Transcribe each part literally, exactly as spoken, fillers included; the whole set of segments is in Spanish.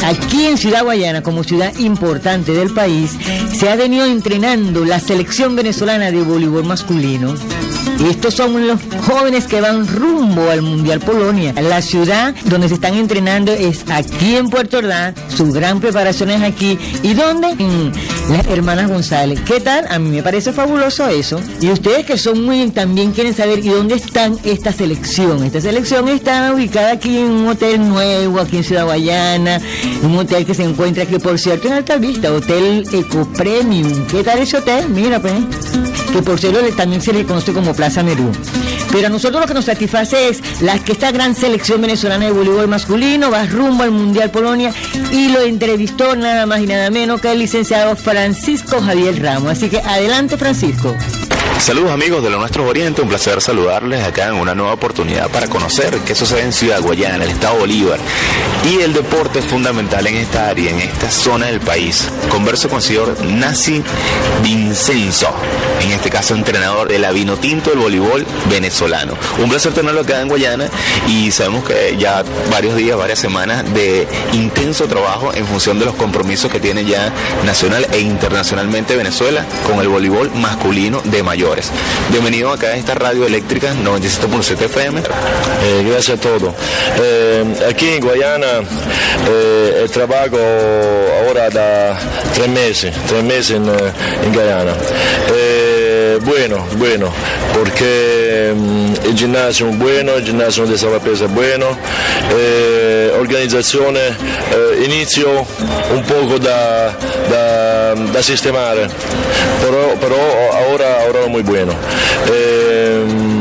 aquí en Ciudad Guayana, como ciudad importante del país, se ha venido entrenando la selección venezolana de voleibol masculino. Estos son los jóvenes que van rumbo al Mundial Polonia. La ciudad donde se están entrenando es aquí en Puerto Ordaz, su gran preparación es aquí. ¿Y dónde? En las Hermanas González. ¿Qué tal? A mí me parece fabuloso eso. Y ustedes que son muy, también quieren saber, ¿y dónde están esta selección? Esta selección está ubicada aquí en un hotel nuevo, aquí en Ciudad Guayana, un hotel que se encuentra aquí, por cierto, en Alta Vista, Hotel Eco Premium. ¿Qué tal ese hotel? Mira, pues, que por cierto también se le conoce como Plaza Merú. Pero a nosotros lo que nos satisface es la, que esta gran selección venezolana de voleibol masculino va rumbo al Mundial Polonia, y lo entrevistó nada más y nada menos que el licenciado Francisco Javier Ramos. Así que adelante, Francisco. Saludos amigos de Lo Nuestro Oriente, un placer saludarles acá en una nueva oportunidad para conocer qué sucede en Ciudad Guayana, el estado Bolívar, y el deporte es fundamental en esta área, en esta zona del país. Converso con el señor Nasi Vincenzo, en este caso entrenador de la Vinotinto del voleibol venezolano. Un placer tenerlo acá en Guayana, y sabemos que ya varios días, varias semanas de intenso trabajo en función de los compromisos que tiene ya nacional e internacionalmente Venezuela con el voleibol masculino de mayores. Bienvenido acá a esta radio eléctrica noventa y siete punto siete F M. Eh, gracias a todos. Eh, aquí en Guayana eh, trabajo ahora da tres meses, tres meses en, en Guayana. Eh, bueno, bueno, porque um, el gimnasio es bueno, el gimnasio de Salapesa es bueno, eh, organización, eh, inicio un poco da, da, da sistemar, pero, pero ahora, ahora es muy bueno. Eh,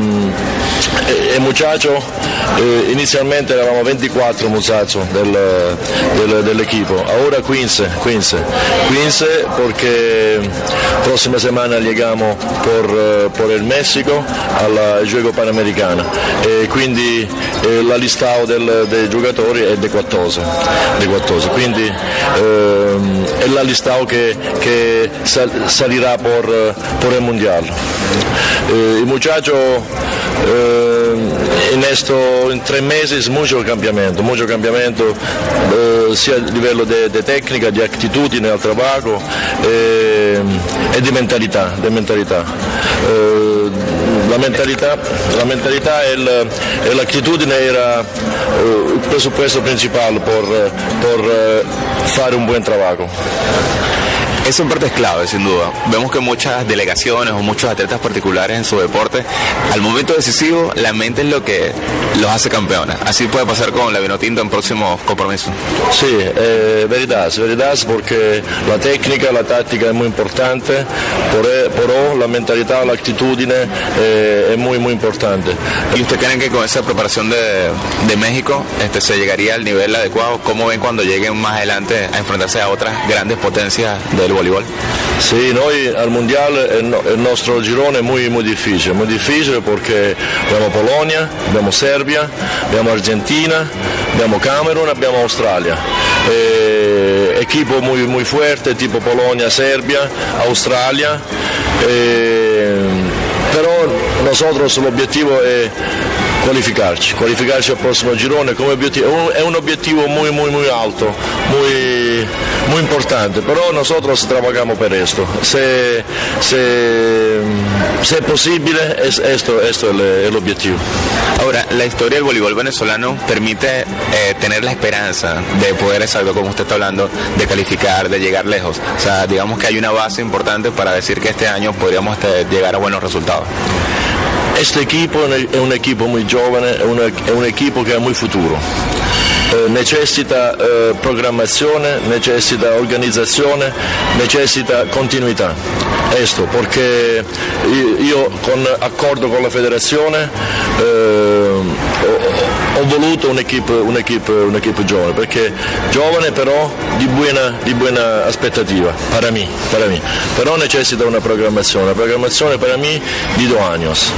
el muchacho, eh, inicialmente eravamo veinticuatro muchachos del, del, del equipo, ahora quince, quince, quince porque próxima semana llegamos por, por el México al Juego Panamericano, e quindi eh, la lista del, dei giocatori è di quattordici, di quattordici, quindi eh, è la lista che, che sal, salirà por, por el Mundial. Eh, il muchacho eh, en esto, en tres meses, mucho cambiamiento, mucho cambiamiento, eh, sia a livello de, de técnica, de actitudine al trabajo eh, e di mentalità, de mentalità. Eh, la mentalità, la mentalità e, il, e l'attitudine era eh, il presupposto principale per, per fare un buon lavoro. Eso en parte es clave, sin duda. Vemos que muchas delegaciones o muchos atletas particulares en su deporte, al momento decisivo, la mente es lo que los hace campeones. Así puede pasar con la Vinotinto en próximos compromisos. Sí, eh, verdad, verdad, porque la técnica, la táctica es muy importante, pero la mentalidad, la actitudine eh, es muy, muy importante. ¿Y usted creen que con esa preparación de, de México este, se llegaría al nivel adecuado? ¿Cómo ven cuando lleguen más adelante a enfrentarse a otras grandes potencias del voleibol? Sì, noi al mondiale il nostro girone è molto, molto difficile, molto difficile perché abbiamo Polonia, abbiamo Serbia, abbiamo Argentina, abbiamo Camerun, abbiamo Australia. Eh, equipo muy, muy fuerte tipo Polonia, Serbia, Australia, eh, pero nosotros el objetivo es qualificarci, qualificarci al prossimo girone come obiettivo, è un obiettivo muy, muy, muy alto, muy, muy importante, pero nosotros trabajamos per esto. Se, se, se es posible, es, esto, esto es el, el objetivo. Ahora, la historia del voleibol venezolano permite eh, tener la esperanza de poder, exacto, como usted está hablando, de calificar, de llegar lejos. O sea, digamos que hay una base importante para decir que este año podríamos este, llegar a buenos resultados. Este equipo è un equipo muy giovane, è un, è un equipo che ha muy futuro. Eh, necessita eh, programmazione, necessita organizzazione, necessita continuità. Questo perché io, io con accordo con la federazione eh, ho, ho voluto un'equipe, un'equipe, un'equipe giovane, perché giovane però di buona, di buona aspettativa, per me, per me. Però necessita una programmazione, una programmazione per me di due anni.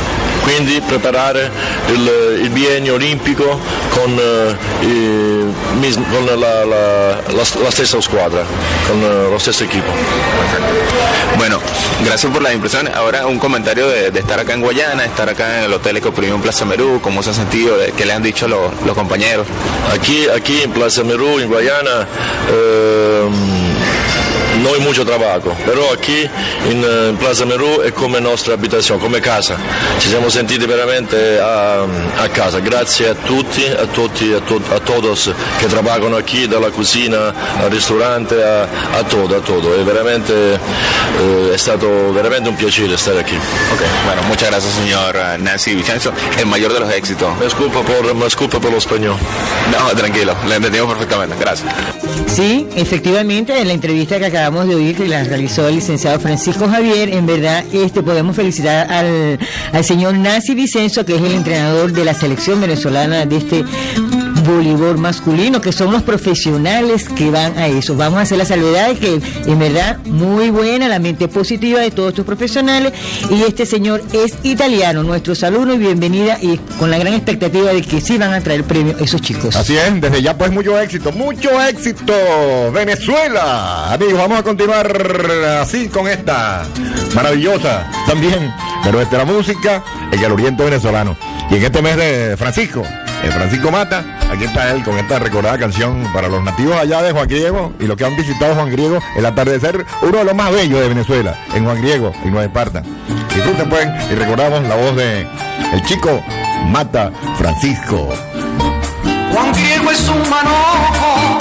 quindi preparare il, il biennio olimpico con, eh, i, con la, la, la, la stessa squadra, con eh, lo stesso equipo. Bueno, gracias por las impresiones. Ahora un comentario de, de estar acá en Guayana, estar acá en el Hotel Ecopremium Plaza Merú, ¿cómo se ha sentido? ¿Qué le han dicho los, los compañeros? Aquí, aquí en Plaza Merú, en Guayana, eh, no hay mucho trabajo, pero aquí in, in Plaza Merù è come nostra abitazione, come casa. Ci siamo sentiti veramente a, a casa. Grazie a tutti, a tutti, a, to, a todos che lavorano aquí, dalla cucina al ristorante, a, a todo, a todo. È veramente, eh, è stato veramente un piacere stare aquí. Ok, bueno, muchas gracias, señor Nancy Vicenzo, el mayor de los éxitos. Me disculpo por, me disculpo por lo español. No, tranquilo, le entendimos perfectamente, gracias. Sí, efectivamente, en la entrevista que acabamos de oír, que la realizó el licenciado Francisco Javier, en verdad este podemos felicitar al, al señor Nancy Vicenzo, que es el entrenador de la selección venezolana de este voleibol masculino, que son los profesionales que van a eso. Vamos a hacer la salvedad de que en verdad muy buena la mente positiva de todos estos profesionales, y este señor es italiano, nuestro saludo y bienvenida, y con la gran expectativa de que sí van a traer premio esos chicos. Así es, desde ya pues mucho éxito, mucho éxito, Venezuela. Amigos, vamos a continuar así con esta maravillosa también de nuestra música en el oriente venezolano. Y en este mes de Francisco, eh, Francisco Mata, aquí está él con esta recordada canción para los nativos allá de Juan Griego y los que han visitado Juan Griego, el atardecer, uno de los más bellos de Venezuela, en Juan Griego y Nueva Esparta. Disfruten pues y recordamos la voz de el chico Mata Francisco. Juan Griego es un manojo